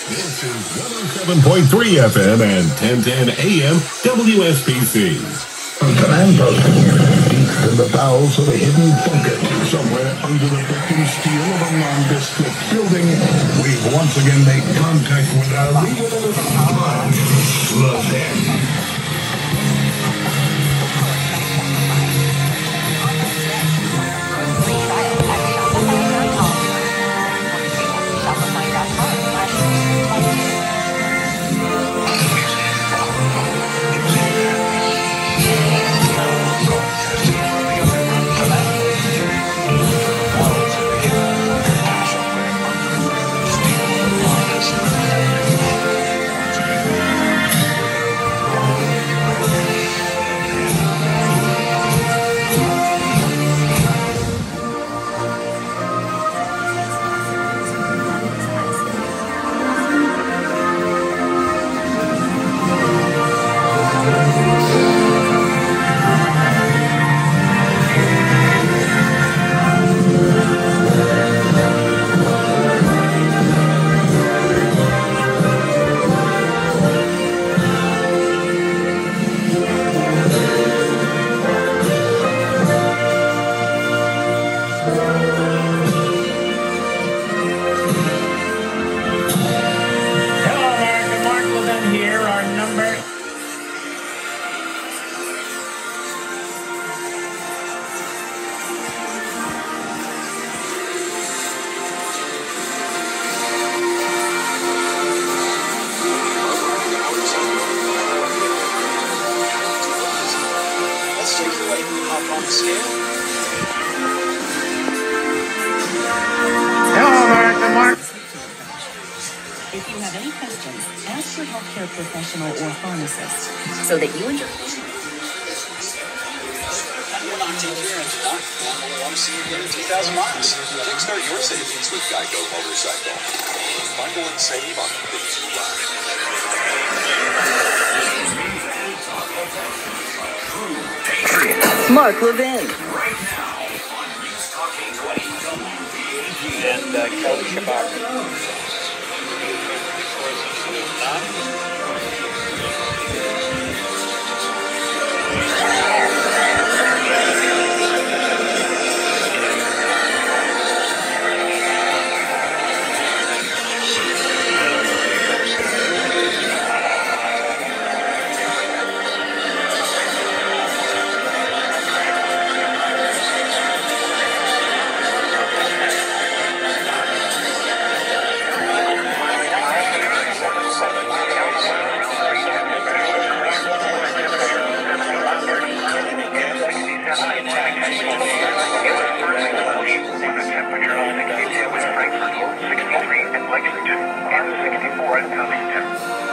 This is 107.3 FM and 1010 AM WSBC. Command post deep in the bowels of a hidden bunker, somewhere under the vacuum steel of a nondescript building, we've once again made contact with our Levin. If you have any questions, ask your healthcare professional or pharmacist so that you and your patient. We're not taking your insurance. We want to see you get 2,000 miles. Kickstart your savings with Geico Motorcycle. Bundle and save on the things you love. Mark Levin. Right now on News Talk 820 WBAG and Kelly Shabbat. Temperature 62 with Frankfurt, 63 in Lexington, and 64 in Covington.